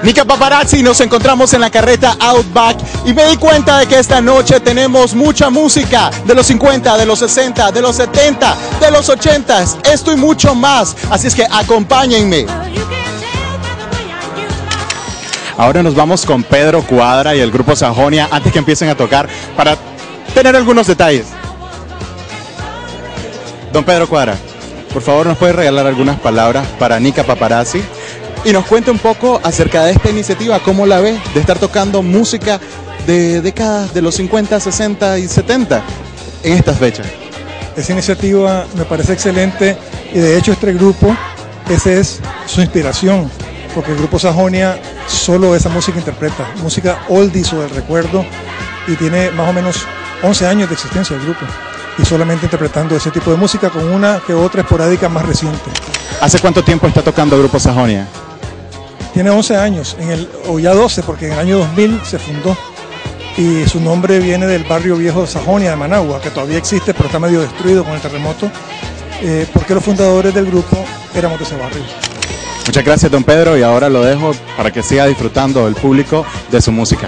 Nica Paparazzi, nos encontramos en la carreta Outback y me di cuenta de que esta noche tenemos mucha música de los 50, de los 60, de los 70, de los 80, esto y mucho más, así es que acompáñenme. Ahora nos vamos con Pedro Cuadra y el grupo Sajonia antes que empiecen a tocar para tener algunos detalles. Don Pedro Cuadra, por favor, ¿nos puede regalar algunas palabras para Nica Paparazzi? Y nos cuenta un poco acerca de esta iniciativa, cómo la ve, de estar tocando música de décadas de los 50, 60 y 70 en estas fechas. Esa iniciativa me parece excelente y de hecho este grupo, esa es su inspiración, porque el grupo Sajonia solo esa música interpreta, música oldies o del recuerdo, y tiene más o menos 11 años de existencia el grupo y solamente interpretando ese tipo de música con una que otra esporádica más reciente. ¿Hace cuánto tiempo está tocando el grupo Sajonia? Tiene 11 años, o ya 12, porque en el año 2000 se fundó y su nombre viene del barrio viejo de Sajonia de Managua, que todavía existe pero está medio destruido con el terremoto, porque los fundadores del grupo éramos de ese barrio. Muchas gracias, don Pedro, y ahora lo dejo para que siga disfrutando el público de su música.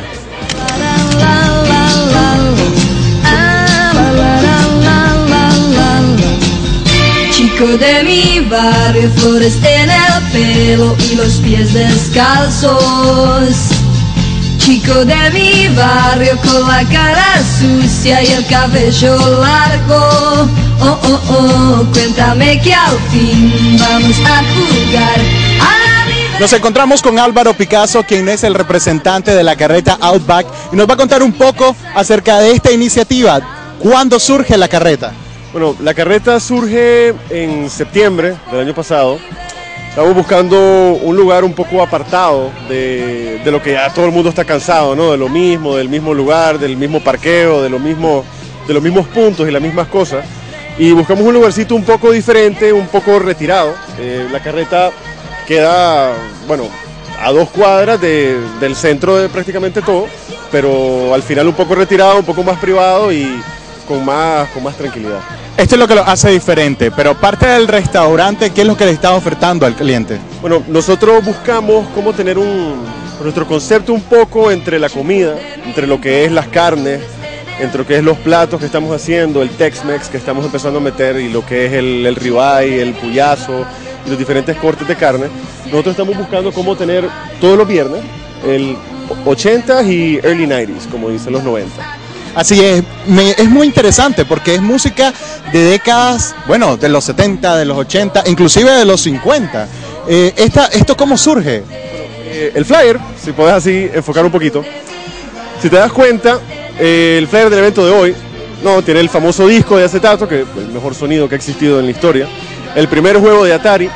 Chico de mi barrio, flores en el pelo y los pies descalzos. Chico de mi barrio con la cara sucia y el cabello largo. Oh, oh, oh, cuéntame que al fin vamos a jugar a la vida. Nos encontramos con Álvaro Picasso, quien es el representante de la carreta Outback, y nos va a contar un poco acerca de esta iniciativa. ¿Cuándo surge la carreta? Bueno, la carreta surge en septiembre del año pasado. Estamos buscando un lugar un poco apartado de lo que ya todo el mundo está cansado, ¿no? De lo mismo, del mismo lugar, del mismo parqueo, de los mismos puntos y las mismas cosas. Y buscamos un lugarcito un poco diferente, un poco retirado. La carreta queda, bueno, a 2 cuadras del centro de prácticamente todo, pero al final un poco retirado, un poco más privado y con más tranquilidad. Esto es lo que lo hace diferente, pero parte del restaurante, ¿qué es lo que le está ofertando al cliente? Bueno, nosotros buscamos cómo tener nuestro concepto un poco entre la comida, entre lo que es las carnes, entre lo que es los platos que estamos haciendo, el Tex-Mex que estamos empezando a meter y lo que es el ribeye, el puyazo y los diferentes cortes de carne. Nosotros estamos buscando cómo tener todos los viernes el 80s y early 90s, como dicen los 90. Así es muy interesante porque es música de décadas, bueno, de los 70, de los 80, inclusive de los 50. ¿Esto cómo surge? El flyer, si puedes así enfocar un poquito, si te das cuenta, el flyer del evento de hoy, no, tiene el famoso disco de acetato, que es el mejor sonido que ha existido en la historia, el primer juego de Atari,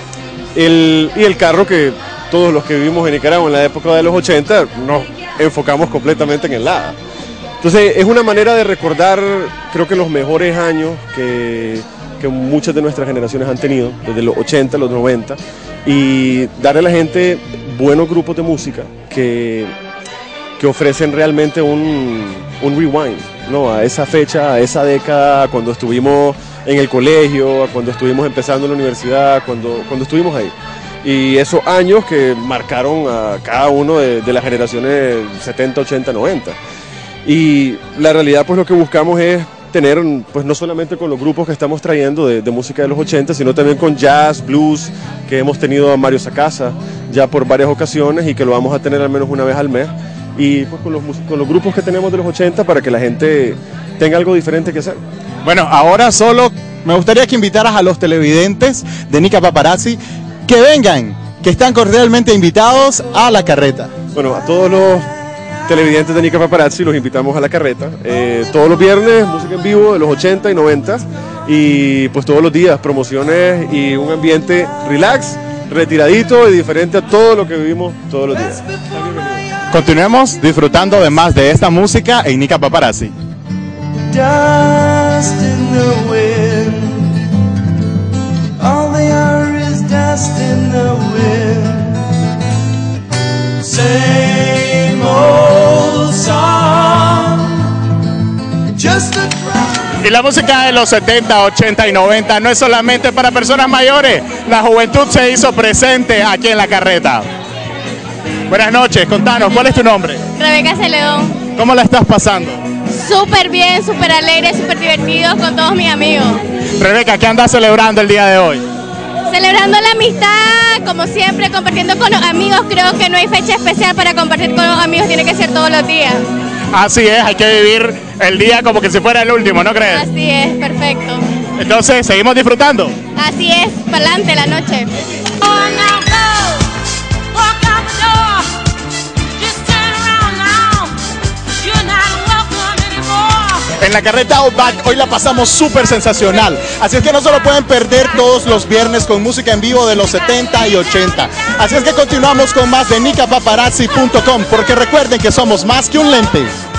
y el carro que todos los que vivimos en Nicaragua en la época de los 80 nos enfocamos completamente en el lado. Entonces es una manera de recordar, creo que los mejores años que muchas de nuestras generaciones han tenido, desde los 80, los 90, y darle a la gente buenos grupos de música que ofrecen realmente un rewind, ¿no? A esa fecha, a esa década, cuando estuvimos en el colegio, cuando estuvimos empezando en la universidad, cuando estuvimos ahí. Y esos años que marcaron a cada uno de las generaciones 70, 80, 90. Y la realidad, pues lo que buscamos es tener, pues no solamente con los grupos que estamos trayendo de música de los 80, sino también con jazz, blues, que hemos tenido a Mario Sacasa ya por varias ocasiones y que lo vamos a tener al menos una vez al mes. Y pues con los grupos que tenemos de los 80 para que la gente tenga algo diferente que hacer. Bueno, ahora solo me gustaría que invitaras a los televidentes de Nica Paparazzi que vengan, que están cordialmente invitados a la carreta. Bueno, a todos los televidentes de Nica Paparazzi los invitamos a la carreta, todos los viernes música en vivo de los 80 y 90 y pues todos los días promociones y un ambiente relax, retiradito y diferente a todo lo que vivimos todos los días. Continuemos disfrutando de más de esta música en Nica Paparazzi. Dust in the wind, all they are is dust in the wind. Same old song, just a cry. Y la música de los 70, 80 y 90 no es solamente para personas mayores, la juventud se hizo presente aquí en la carreta. Buenas noches, contanos, ¿cuál es tu nombre? Rebeca Celedón. ¿Cómo la estás pasando? Súper bien, súper alegre, súper divertidos con todos mis amigos. Rebeca, ¿qué andas celebrando el día de hoy? Celebrando la amistad, como siempre, compartiendo con los amigos. Creo que no hay fecha especial para compartir con los amigos, tiene que ser todos los días. Así es, hay que vivir el día como que si fuera el último, ¿no crees? Así es, perfecto. Entonces, ¿seguimos disfrutando? Así es, para adelante la noche. En la carreta Outback hoy la pasamos súper sensacional, así es que no se lo pueden perder todos los viernes con música en vivo de los 70 y 80. Así es que continuamos con más de nicapaparazzi.com, porque recuerden que somos más que un lente.